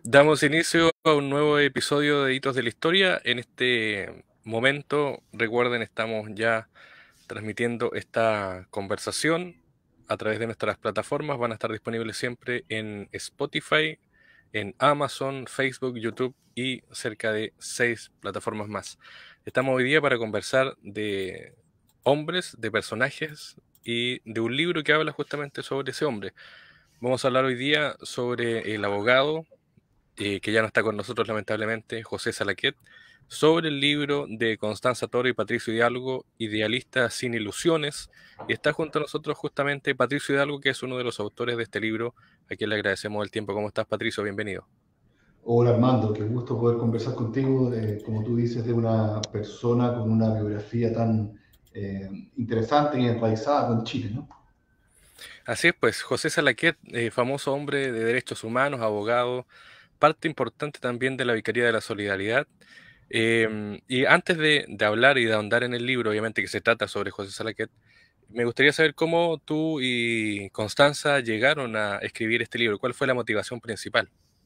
Damos inicio a un nuevo episodio de Hitos de la Historia. En este momento, recuerden, estamos ya transmitiendo esta conversación a través de nuestras plataformas. Van a estar disponibles siempre en Spotify, en Amazon, Facebook, YouTube y cerca de 6 plataformas más. Estamos hoy día para conversar de hombres, de personajes y de un libro que habla justamente sobre ese hombre. Vamos a hablar hoy día sobre el abogado que ya no está con nosotros lamentablemente, José Salaquet, sobre el libro de Constanza Toro y Patricio Hidalgo, Idealista sin ilusiones. Y está junto a nosotros justamente Patricio Hidalgo, que es uno de los autores de este libro, a quien le agradecemos el tiempo. ¿Cómo estás, Patricio? Bienvenido. Hola Armando, qué gusto poder conversar contigo, como tú dices, de una persona con una biografía tan interesante y enraizada con Chile, ¿no? Así es, pues José Salaquet, famoso hombre de derechos humanos, abogado, parte importante también de la Vicaría de la Solidaridad. Y antes de hablar y de ahondar en el libro, obviamente que se trata sobre José Salaquet, me gustaría saber cómo tú y Constanza llegaron a escribir este libro. ¿Cuál fue la motivación principal?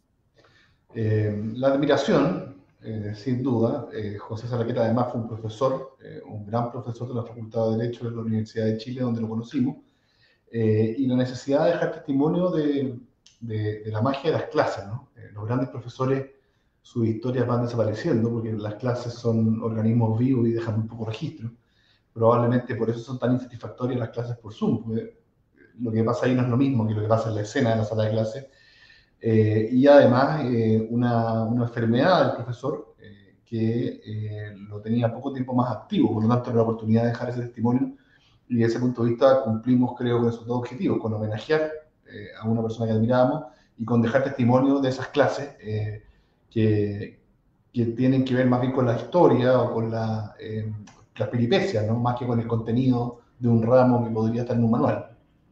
La admiración, sin duda, José Salaqueta además fue un profesor, un gran profesor de la Facultad de Derecho de la Universidad de Chile, donde lo conocimos, y la necesidad de dejar testimonio de la magia de las clases, ¿no? Los grandes profesores, sus historias van desapareciendo porque las clases son organismos vivos y dejan muy poco registro. Probablemente por eso son tan insatisfactorias las clases por Zoom, porque lo que pasa ahí no es lo mismo que lo que pasa en la escena de la sala de clase. Y además una enfermedad del profesor que lo tenía poco tiempo más activo, por lo tanto era la oportunidad de dejar ese testimonio y desde ese punto de vista cumplimos creo con esos dos objetivos, con homenajear a una persona que admiramos y con dejar testimonio de esas clases que, que, tienen que ver más bien con la historia o con las peripecias, ¿no? Más que con el contenido de un ramo que podría estar en un manual.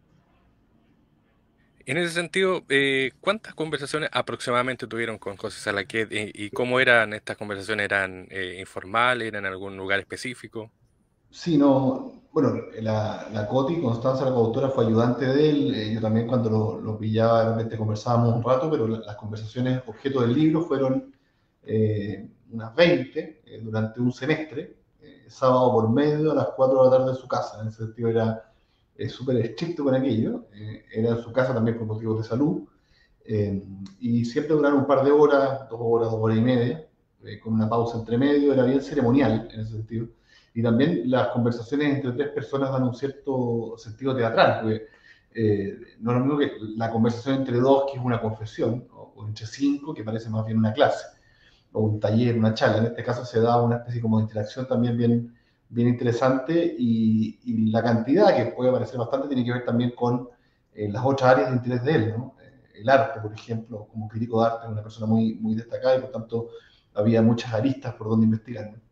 En ese sentido, ¿cuántas conversaciones aproximadamente tuvieron con José Salaquet y cómo eran estas conversaciones? ¿Eran informales? ¿Eran en algún lugar específico? Sí, no, bueno, la Coti, Constanza, la coautora, fue ayudante de él. Yo también cuando lo pillaba, de repente conversábamos un rato, pero las conversaciones objeto del libro fueron unas 20 durante un semestre, sábado por medio a las 4 de la tarde en su casa. En ese sentido era súper estricto con aquello. Era en su casa también por motivos de salud. Eh, y siempre duraron un par de horas, 2 horas, 2 horas y media, con una pausa entre medio, era bien ceremonial en ese sentido. Y también las conversaciones entre tres personas dan un cierto sentido teatral, porque no es lo mismo que la conversación entre dos, que es una confesión, o entre cinco, que parece más bien una clase, o un taller, una charla. En este caso se da una especie como de interacción también bien interesante y la cantidad, que puede parecer bastante, tiene que ver también con las otras áreas de interés de él, ¿no? El arte, por ejemplo, como crítico de arte, es una persona muy destacada y por tanto había muchas aristas por donde investigar, ¿no?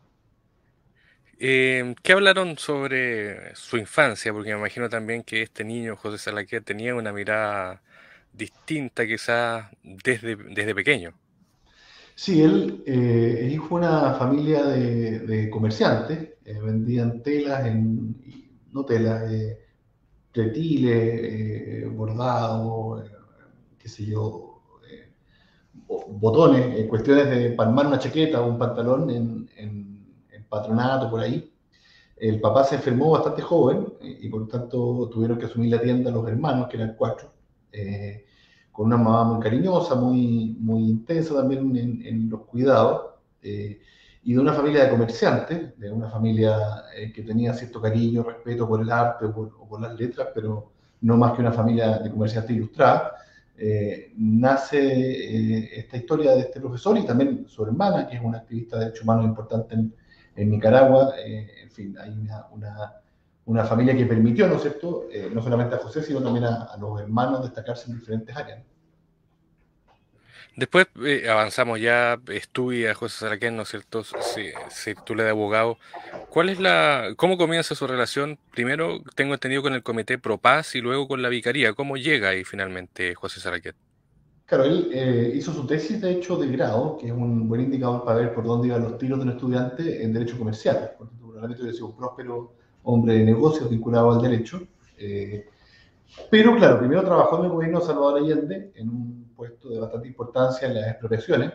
¿Qué hablaron sobre su infancia? Porque me imagino también que este niño, José Salaquet, tenía una mirada distinta quizás desde pequeño. Sí, él es hijo de una familia de comerciantes, vendían telas, no telas, retiles, bordados, qué sé yo, botones, cuestiones de palmar una chaqueta o un pantalón en patronato por ahí. El papá se enfermó bastante joven y por lo tanto tuvieron que asumir la tienda los hermanos, que eran cuatro, eh, con una mamá muy cariñosa, muy intensa también en los cuidados, y de una familia de comerciantes, de una familia que tenía cierto cariño, respeto por el arte o por las letras, pero no más que una familia de comerciantes ilustrada. Nace esta historia de este profesor y también su hermana, que es una activista de derechos humanos importante en Nicaragua. En fin, hay una familia que permitió, ¿no es cierto?, no solamente a José, sino también a los hermanos destacarse en diferentes áreas. Después avanzamos ya, estudia José Salaquet, ¿no es cierto? Se titula de abogado. ¿Cómo comienza su relación? Primero tengo entendido con el Comité Pro Paz y luego con la Vicaría. ¿Cómo llega ahí finalmente José Salaquet? Claro, él hizo su tesis, de hecho, de grado, que es un buen indicador para ver por dónde iban los tiros de un estudiante en Derecho Comercial. Porque probablemente hubiera sido un próspero hombre de negocios vinculado al derecho. Pero claro, primero trabajó en el gobierno de Salvador Allende en un puesto de bastante importancia en las expropiaciones,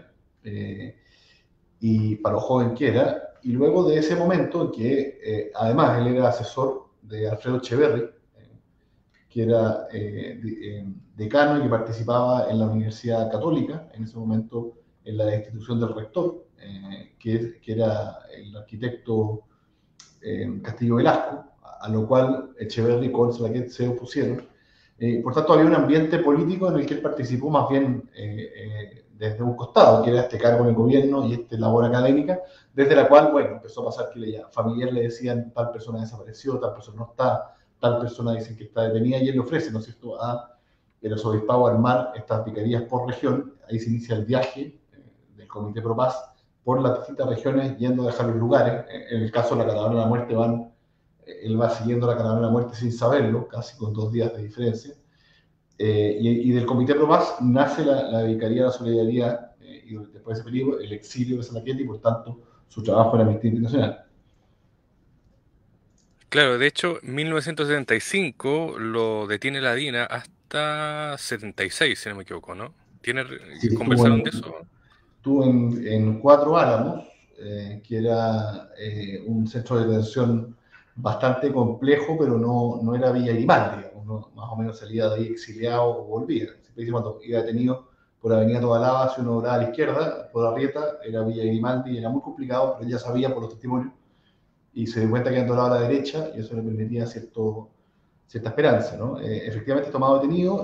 y para lo joven que era, y luego de ese momento en que, además, él era asesor de Alfredo Echeverri, que era decano y que participaba en la Universidad Católica, en ese momento en la institución del rector, que era el arquitecto Castillo Velasco, a lo cual Echeverri y Colslaquet se opusieron. Por tanto, había un ambiente político en el que él participó más bien desde un costado, que era este cargo en el gobierno y esta labor académica, desde la cual, bueno, empezó a pasar que familiares le decían tal persona desapareció, tal persona no está, tal persona dicen que está detenida, y él le ofrece, ¿no es cierto?, a el arzobispado armar estas vicarías por región. Ahí se inicia el viaje del Comité Pro Paz por las distintas regiones, yendo a dejar los lugares. En el caso de la Caravana de la Muerte, él va siguiendo la Caravana de la Muerte sin saberlo, casi con 2 días de diferencia. Y del Comité Pro Paz nace la Vicaría de la Solidaridad, y después de ese periodo, el exilio de Salaquet y, por tanto, su trabajo en Amnistía Internacional. Claro, de hecho, 1975 lo detiene la DINA hasta 76, si no me equivoco, ¿no? Sí, ¿Conversaron de eso? estuvo en Cuatro Álamos, que era un centro de detención bastante complejo, pero no era Villa Grimaldi, digamos, ¿no? Más o menos salía de ahí exiliado o volvía. Siempre dice, cuando iba detenido por Avenida Tobalaba, si uno oraba a la izquierda, por Arrieta, era Villa Grimaldi, era muy complicado, pero ella sabía por los testimonios, y se dio cuenta que andaba a la derecha, y eso le permitía cierta esperanza, ¿no? Efectivamente, tomado detenido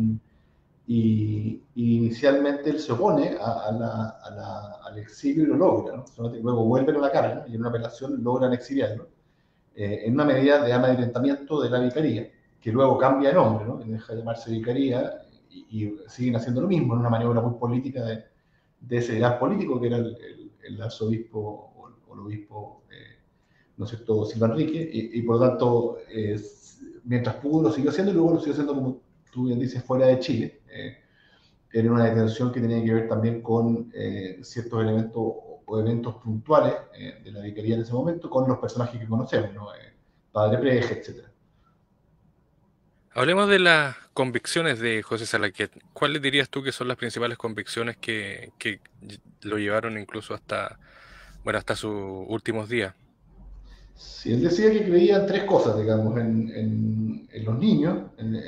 y inicialmente él se opone al exilio y lo logra, ¿no? Luego vuelven a la cárcel y en una apelación logran exiliarlo, en una medida de amedrentamiento de la vicaría, que luego cambia de nombre, ¿no? Deja de llamarse vicaría y siguen haciendo lo mismo, en una maniobra muy política de ese gran político que era el arzobispo o el obispo, ¿no es cierto?, Silva Enrique, y por lo tanto, mientras pudo lo siguió haciendo, y luego lo siguió haciendo, como tú bien dices, fuera de Chile. Era una detención que tenía que ver también con ciertos elementos o eventos puntuales de la vicaría en ese momento, con los personajes que conocemos, ¿no? Padre Preje, etc. Hablemos de las convicciones de José Salaquet. ¿Cuáles dirías tú que son las principales convicciones que lo llevaron incluso hasta, bueno, hasta sus últimos días? Sí, él decía que creía en 3 cosas, digamos, en los niños,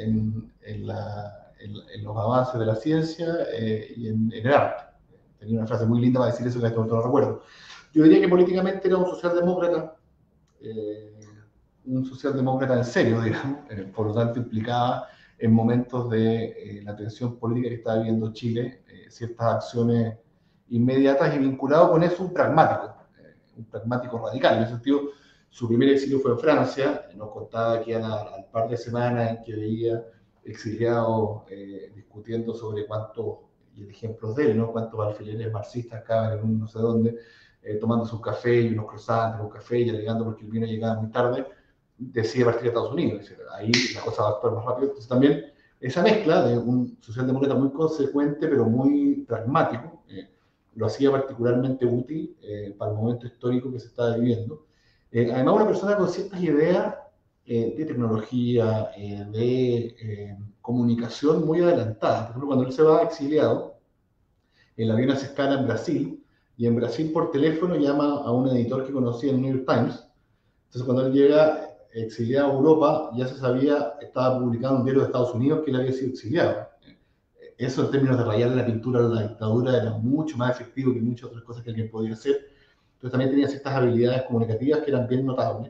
en los avances de la ciencia, y en el arte. Tenía una frase muy linda para decir eso, que en este momento no recuerdo. Yo diría que políticamente era eh, un socialdemócrata en serio, digamos, por lo tanto implicaba en momentos de la tensión política que estaba viviendo Chile, ciertas acciones inmediatas, y vinculado con eso un pragmático radical. En ese sentido, su primer exilio fue en Francia. Nos contaba que al par de semanas en que veía exiliados discutiendo sobre cuántos, y ejemplos de él, ¿no?, cuántos alfileres marxistas caben en un no sé dónde, tomando su café y unos croissants, un café, y alegando porque el vino llegaba muy tarde, decide partir a Estados Unidos. Ahí la cosa va a actuar más rápido. Entonces también esa mezcla de un socialdemócrata muy consecuente pero muy pragmático, lo hacía particularmente útil para el momento histórico que se estaba viviendo. Además, una persona con ciertas ideas de tecnología, de comunicación muy adelantada. Por ejemplo, cuando él se va exiliado, el avión hace escala en Brasil, y en Brasil por teléfono llama a un editor que conocía en el New York Times. Entonces, cuando él llega exiliado a Europa, ya se sabía, estaba publicado en un diario de Estados Unidos que él había sido exiliado. Eso, en términos de rayar la pintura de la dictadura, era mucho más efectivo que muchas otras cosas que alguien podía hacer. Entonces también tenía ciertas habilidades comunicativas que eran bien notables.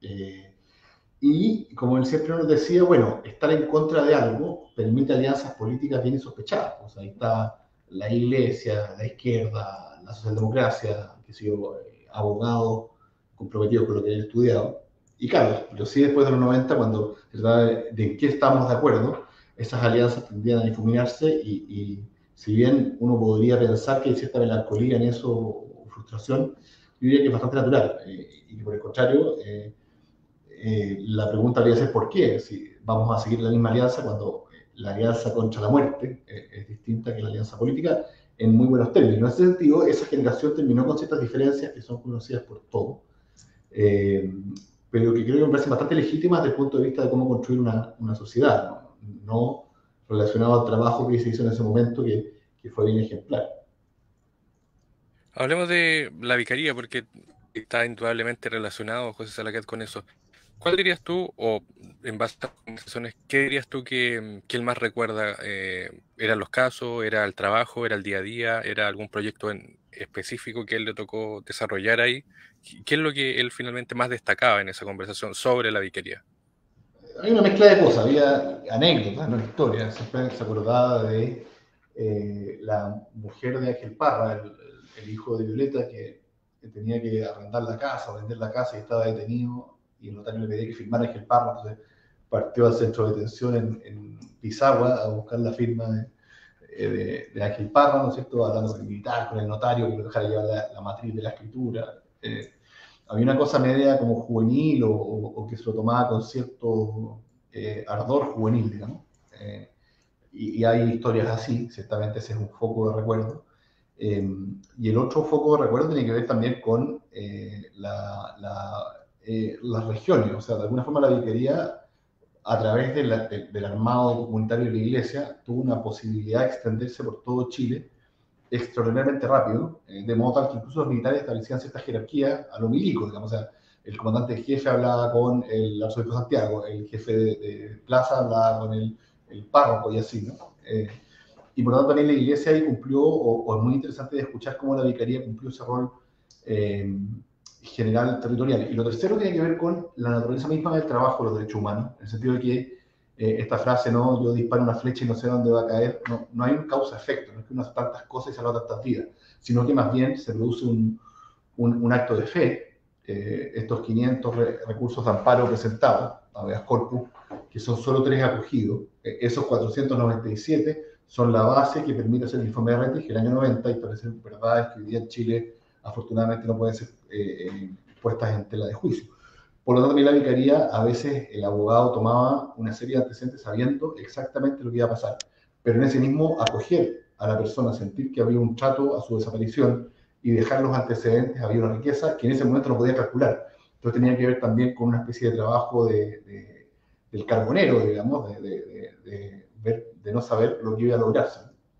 Y como él siempre nos decía, bueno, estar en contra de algo permite alianzas políticas bien insospechadas. O sea, ahí está la iglesia, la izquierda, la socialdemocracia, que ha sido abogados comprometidos con lo que han estudiado. Y claro, pero sí, después de los 90, cuando se trata de en qué estamos de acuerdo, esas alianzas tendrían a difuminarse, y si bien uno podría pensar que hay cierta melancolía en eso o frustración, yo diría que es bastante natural, y por el contrario, la pregunta habría ser por qué, si vamos a seguir la misma alianza cuando la alianza contra la muerte es distinta que la alianza política en muy buenos términos. En ese sentido, esa generación terminó con ciertas diferencias que son conocidas por todos, eh, pero que creo que me parecen bastante legítimas desde el punto de vista de cómo construir una sociedad, ¿no? No relacionado al trabajo que se hizo en ese momento, que que fue bien ejemplar. Hablemos de la vicaría, porque está indudablemente relacionado José Salaquet con eso. ¿Cuál dirías tú, o en base a las conversaciones, qué dirías tú que él más recuerda? ¿Eran los casos, era el trabajo, era el día a día, era algún proyecto en específico que él le tocó desarrollar ahí? ¿Qué es lo que él finalmente más destacaba en esa conversación sobre la vicaría? Hay una mezcla de cosas, había anécdotas, no historias. Siempre se acordaba de la mujer de Ángel Parra, el hijo de Violeta, que tenía que arrendar la casa o vender la casa y estaba detenido, y el notario le pedía que firmara Ángel Parra. Entonces partió al centro de detención en Pisagua a buscar la firma de Ángel Parra, ¿no es cierto?, hablando con el militar, con el notario, que lo dejara llevar la matriz de la escritura. Había una cosa media como juvenil o que se lo tomaba con cierto ardor juvenil, digamos. Eh, y hay historias así, ciertamente ese es un foco de recuerdo. Y el otro foco de recuerdo tiene que ver también con las regiones, o sea, de alguna forma la vicaría, a través del armado comunitario de la iglesia, tuvo una posibilidad de extenderse por todo Chile extraordinariamente rápido, de modo tal que incluso los militares establecían ciertas jerarquías a lo milico, digamos, o sea, el comandante jefe hablaba con el arzobispo de Santiago, el jefe de plaza hablaba con el párroco y así, ¿no? Y por lo tanto también la iglesia ahí cumplió, o es muy interesante de escuchar cómo la vicaría cumplió ese rol eh, general territorial. Y lo tercero tiene que ver con la naturaleza misma del trabajo de los derechos humanos, en el sentido de que esta frase, ¿no? Yo disparo una flecha y no sé dónde va a caer, no, no hay un causa-efecto, no es que uno hace tantas cosas y salva tantas vidas, sino que más bien se produce un acto de fe. Estos 500 recursos de amparo presentados, habeas corpus, que son solo 3 acogidos, esos 497 son la base que permite hacer el informe de Rettig el año 90 y establecer verdades que hoy día en Chile afortunadamente no pueden ser puestas en tela de juicio. Por lo tanto, en la vicaría, a veces el abogado tomaba una serie de antecedentes sabiendo exactamente lo que iba a pasar, pero en ese mismo acoger a la persona, sentir que había un trato a su desaparición y dejar los antecedentes, había una riqueza que en ese momento no podía calcular. Entonces tenía que ver también con una especie de trabajo del carbonero, digamos, de no saber lo que iba a lograrse.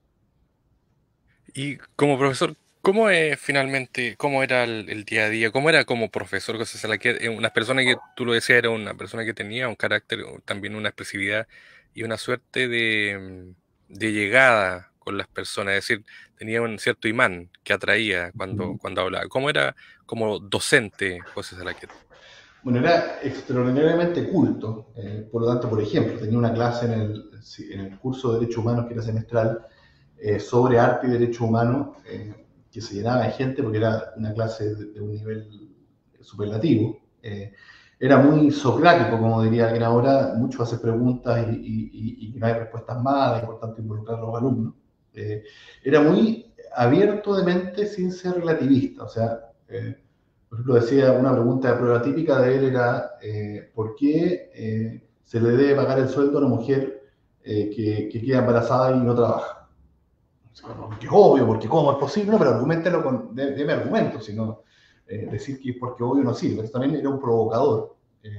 Y como profesor, ¿cómo es finalmente, cómo era el día a día? ¿Cómo era como profesor José Salaquet? Una persona que, tú lo decías, era una persona que tenía un carácter, o también una expresividad y una suerte de llegada con las personas, es decir, tenía un cierto imán que atraía cuando hablaba. ¿Cómo era como docente José Salaquet? Bueno, era extraordinariamente culto. Por lo tanto, por ejemplo, tenía una clase en el curso de Derechos Humanos que era semestral sobre arte y derechos humanos que se llenaba de gente porque era una clase de un nivel superlativo. Era muy socrático, como diría alguien ahora, mucho hacer preguntas y no hay respuestas malas, y por tanto involucrar a los alumnos. Eh, Era muy abierto de mente sin ser relativista, o sea, por ejemplo, decía una pregunta de prueba típica de él era ¿por qué se le debe pagar el sueldo a una mujer que queda embarazada y no trabaja? Porque es obvio, porque cómo es posible, no, pero argumentelo deme argumentos, sino decir que es porque obvio no sirve. Eso también era un provocador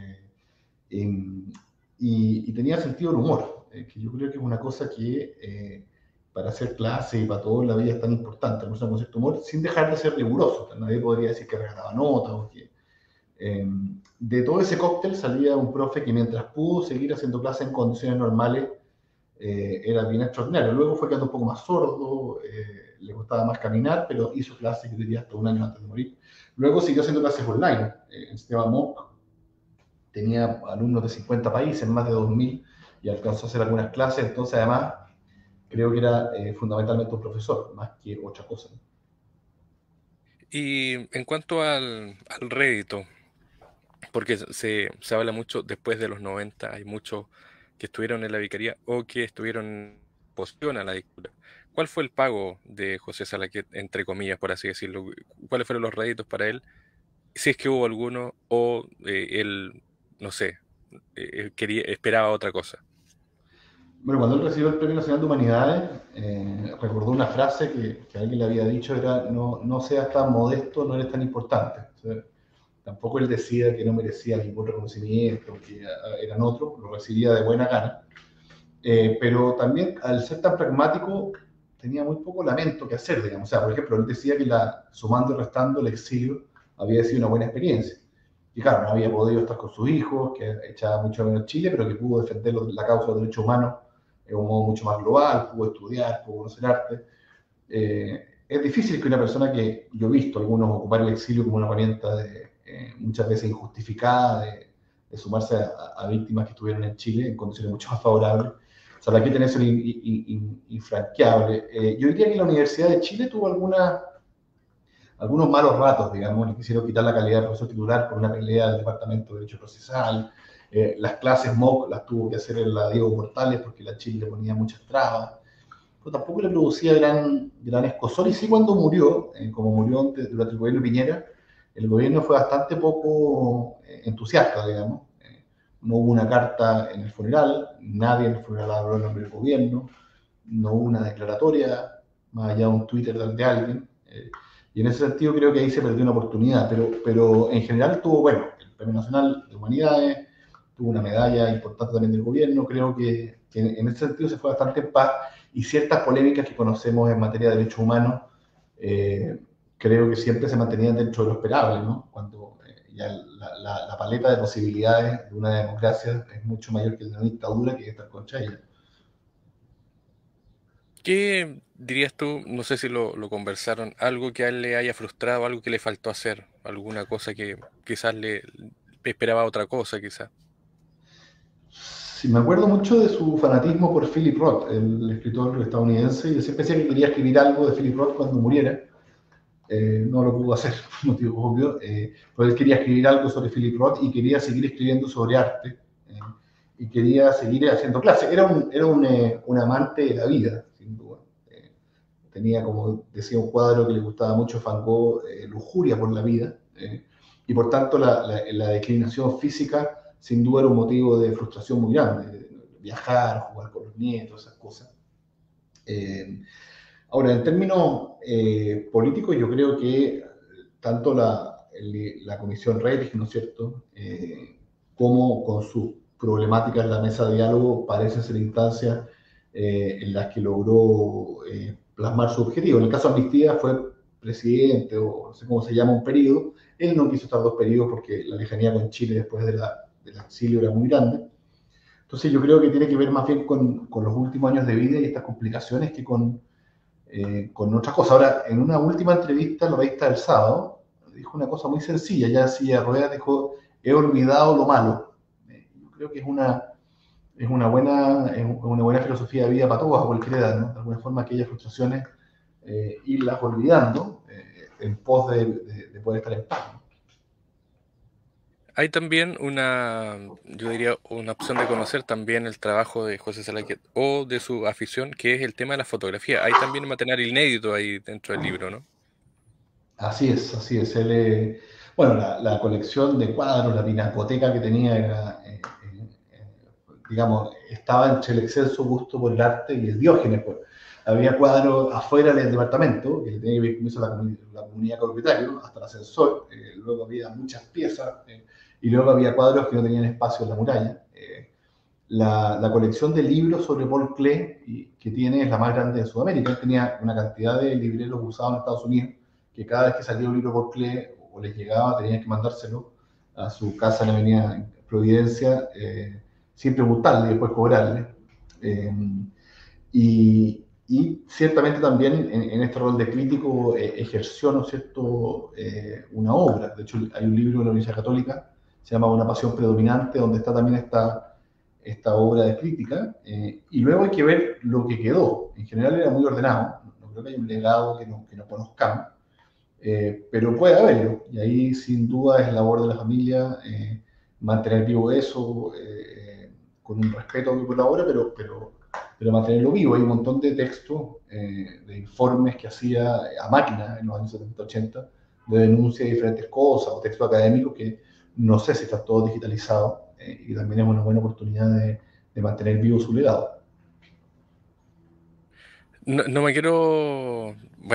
y tenía sentido del humor, que yo creo que es una cosa que para hacer clase y para todo en la vida es tan importante, una persona con cierto humor, sin dejar de ser riguroso. Nadie podría decir que regalaba notas o que de todo ese cóctel salía un profe que mientras pudo seguir haciendo clase en condiciones normales, era bien extraordinario. Luego fue quedando un poco más sordo, le costaba más caminar, pero hizo clases, yo diría, hasta un año antes de morir. Luego siguió haciendo clases online, en sistema MOOC, tenía alumnos de 50 países, más de 2000, y alcanzó a hacer algunas clases, entonces además creo que era fundamentalmente un profesor, más que otra cosa. Y en cuanto al rédito, porque se habla mucho después de los 90, hay muchos que estuvieron en la vicaría o que estuvieron en oposición a la dictadura. ¿Cuál fue el pago de José Salaquet, entre comillas, por así decirlo? ¿Cuáles fueron los réditos para él? Si es que hubo alguno, o él, no sé, esperaba otra cosa. Bueno, cuando él recibió el Premio Nacional de Humanidades, recordó una frase que alguien le había dicho, era no, no seas tan modesto, no eres tan importante. O sea, tampoco él decía que no merecía ningún reconocimiento, que eran otros, lo recibía de buena gana. Pero también, al ser tan pragmático, tenía muy poco lamento que hacer, digamos. O sea, por ejemplo, él decía que sumando y restando el exilio había sido una buena experiencia. Y claro, no había podido estar con sus hijos, que echaba mucho menos Chile, pero que pudo defender la causa de los derechos humanos de un modo mucho más global, pudo estudiar, pudo conocer arte. Es difícil que una persona que yo he visto algunos ocupar el exilio como una herramienta muchas veces injustificada de sumarse a víctimas que estuvieron en Chile en condiciones mucho más favorables. O sea, la que tenés infranqueable. Yo diría que la Universidad de Chile tuvo algunos malos ratos, digamos, le quisieron quitar la calidad de profesor titular por una pelea del Departamento de Derecho Procesal. Las clases MOOC las tuvo que hacer en la Diego Portales porque la Chile le ponía muchas trabas. Pero tampoco le producía gran escozor. Y sí, cuando murió, como murió durante el gobierno de Piñera, el gobierno fue bastante poco entusiasta, digamos. No hubo una carta en el funeral, nadie en el funeral habló en nombre del gobierno, no hubo una declaratoria, más allá de un Twitter de alguien. Y en ese sentido creo que ahí se perdió una oportunidad, pero en general tuvo, bueno, el Premio Nacional de Humanidades, tuvo una medalla importante también del gobierno, creo que en ese sentido se fue bastante en paz y ciertas polémicas que conocemos en materia de derechos humanos, creo que siempre se mantenían dentro de lo esperable, ¿no? Cuando ya la paleta de posibilidades de una democracia es mucho mayor que de una dictadura que estar contra ella. ¿Qué dirías tú? No sé si lo conversaron, algo que a él le haya frustrado, algo que le faltó hacer, alguna cosa que quizás le esperaba otra cosa, quizás. Sí, me acuerdo mucho de su fanatismo por Philip Roth, el escritor estadounidense, y yo siempre decía que quería escribir algo de Philip Roth cuando muriera. No lo pudo hacer por motivos obvios, pero él quería escribir algo sobre Philip Roth y quería seguir escribiendo sobre arte, y quería seguir haciendo clases. Un amante de la vida, sin duda. Tenía, como decía, un cuadro que le gustaba mucho Van Gogh, lujuria por la vida, y por tanto la declinación física sin duda era un motivo de frustración muy grande, viajar, jugar con los nietos, esas cosas. Eh, Ahora, en términos políticos, yo creo que tanto la Comisión Rettig, ¿no es cierto?, como con sus problemáticas en la mesa de diálogo, parecen ser instancias en las que logró plasmar su objetivo. En el caso de Amnistía fue presidente, o no sé cómo se llama, un periodo. Él no quiso estar dos periodos porque la lejanía con Chile después del exilio era muy grande. Entonces yo creo que tiene que ver más bien con los últimos años de vida y estas complicaciones que con otras cosas. Ahora, en una última entrevista, la revista del sábado, dijo una cosa muy sencilla, ya silla de ruedas, dijo, he olvidado lo malo. Yo creo que es una buena filosofía de vida para todos, a cualquier edad, ¿no? De alguna forma, aquellas frustraciones, irlas olvidando en pos de poder estar en paz, ¿no? Hay también yo diría, una opción de conocer también el trabajo de José Salaquet o de su afición, que es el tema de la fotografía. Hay también un material inédito ahí dentro del libro, ¿no? Así es, así es. Bueno, la colección de cuadros, la pinacoteca que tenía era, digamos, estaba entre el exceso gusto por el arte y el Diógenes, pues. Había cuadros afuera del departamento, que tenía que ver con eso la comunidad propietaria, hasta el ascensor. Luego había muchas piezas, y luego había cuadros que no tenían espacio en la muralla. La colección de libros sobre Paul Klee que tiene es la más grande de Sudamérica. Él tenía una cantidad de libreros usados en Estados Unidos que cada vez que salía un libro por Klee o les llegaba tenían que mandárselo a su casa en la avenida Providencia, sin preguntarle y después cobrarle. Eh, y ciertamente también en este rol de crítico ejerció, ¿no es cierto?, una obra. De hecho, hay un libro de la Universidad Católica, se llama Una pasión predominante, donde está también esta obra de crítica, y luego hay que ver lo que quedó. En general era muy ordenado, no creo que haya un legado que no conozcamos, pero puede haberlo, y ahí sin duda es labor de la familia mantener vivo eso, con un respeto por la obra, pero mantenerlo vivo. Hay un montón de textos, de informes que hacía a máquina en los años 70, 80, de denuncia de diferentes cosas, o textos académicos que no sé si está todo digitalizado, y también es una buena oportunidad de mantener vivo su legado. No, no me quiero, bueno,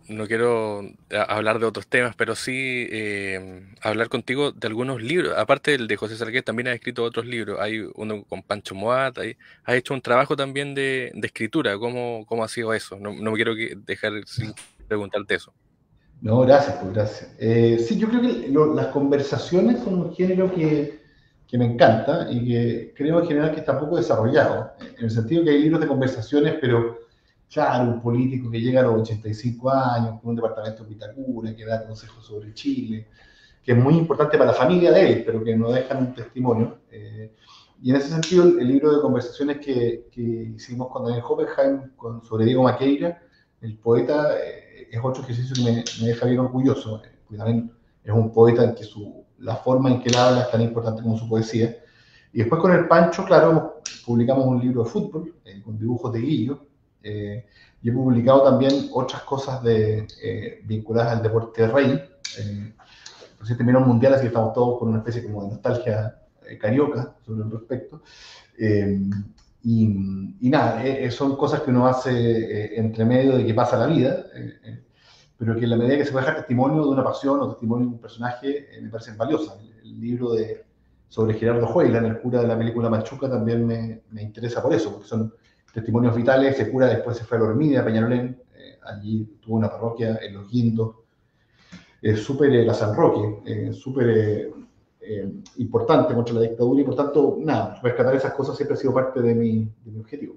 no quiero hablar de otros temas, pero sí hablar contigo de algunos libros. Aparte del de José Sarqués, también has escrito otros libros. Hay uno con Pancho Moat, has hecho un trabajo también de escritura. ¿Cómo ha sido eso? No, no me quiero dejar sin preguntarte eso. No, gracias, pues gracias. Sí, yo creo que las conversaciones son un género que me encanta y que creo en general que está poco desarrollado, en el sentido que hay libros de conversaciones, pero claro, un político que llega a los 85 años con un departamento en Vitacura, que da consejos sobre Chile, que es muy importante para la familia de él, pero que no dejan un testimonio. Y en ese sentido, el libro de conversaciones que hicimos con Daniel Hoppenheim sobre Diego Maqueira, el poeta, es otro ejercicio que me deja bien orgulloso, porque también es un poeta en que la forma en que él habla es tan importante como su poesía. Y después con el Pancho, claro, publicamos un libro de fútbol con dibujos de Guillo. Y he publicado también otras cosas vinculadas al deporte rey. Recién terminó el mundial, así que estamos todos con una especie como de nostalgia carioca sobre el respecto. Eh, y nada, son cosas que uno hace entre medio de que pasa la vida, pero que en la medida que se puede dejar testimonio de una pasión o testimonio de un personaje, me parecen valiosas. El libro sobre Gerardo Hoyland, el cura de la película Machuca, también me interesa por eso, porque son testimonios vitales. Ese cura después se fue a la Ormídea, a Peñalolén, allí tuvo una parroquia en Los Guindos, súper la San Roque, súper importante contra la dictadura y por tanto, nada, rescatar esas cosas siempre ha sido parte de mi objetivo.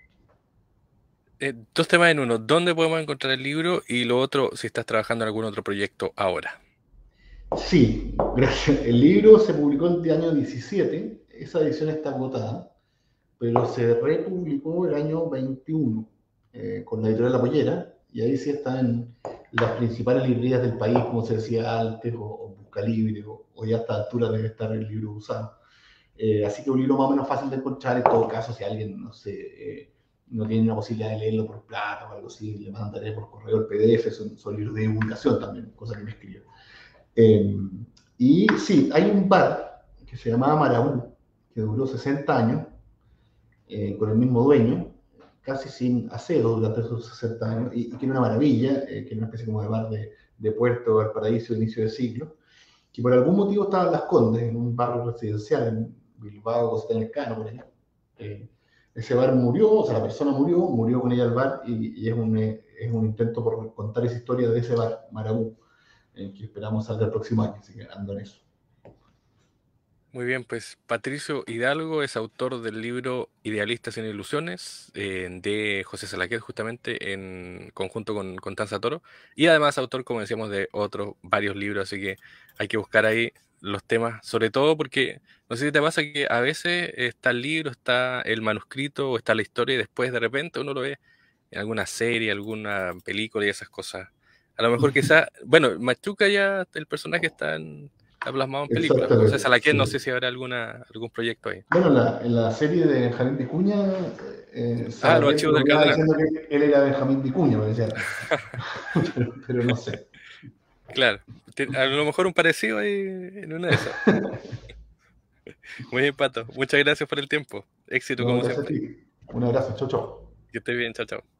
Dos temas en uno. ¿Dónde podemos encontrar el libro? Y lo otro, si estás trabajando en algún otro proyecto ahora. Sí, gracias. El libro se publicó en el año 17, esa edición está agotada, pero se republicó el año 21 con la editorial La Pollera, y ahí sí está en las principales librerías del país, como se decía antes, o Buscalibre, o ya a esta altura debe estar el libro usado. Así que un libro más o menos fácil de encontrar. En todo caso, si alguien, no sé, no tiene la posibilidad de leerlo por plata o algo así, le mandaré por correo el PDF. Son libros de divulgación también, cosa que me escribe. Eh, y sí, hay un bar que se llamaba Marabú, que duró 60 años, con el mismo dueño, casi sin aseo durante esos 60 años, y que era una maravilla, que era una especie como de bar de Puerto Valparaíso de inicio de siglo, que por algún motivo estaba en Las Condes, en un barrio residencial en Bilbao, Costa del Cano, por allá. Eh, Ese bar murió, o sea, la persona murió con ella el bar, y es un intento por contar esa historia de ese bar, Marabú, que esperamos salga el próximo año, así que ando en eso. Muy bien, pues Patricio Hidalgo es autor del libro Idealistas sin Ilusiones, de José Salaquet, justamente en conjunto con Constanza Toro, y además autor, como decíamos, de otros varios libros, así que hay que buscar ahí los temas, sobre todo porque no sé si te pasa que a veces está el libro, está el manuscrito o está la historia y después de repente uno lo ve en alguna serie, alguna película y esas cosas. A lo mejor quizá, bueno, Machuca ya, el personaje está plasmado en películas. José Exactamente, Salaquet, no sé sí. si habrá algún proyecto ahí. Bueno, en la serie de Benjamín Vicuña, Ah, los Salaquet archivos del bromeaba cardenal. diciendo que él era Benjamín Vicuña, me decía, pero no sé. Claro, a lo mejor un parecido ahí en una de esas. Muy bien, Pato. Muchas gracias por el tiempo. Éxito No, como gracias a siempre. ti. Un abrazo, chau, chau. Que estés bien, chao, chao.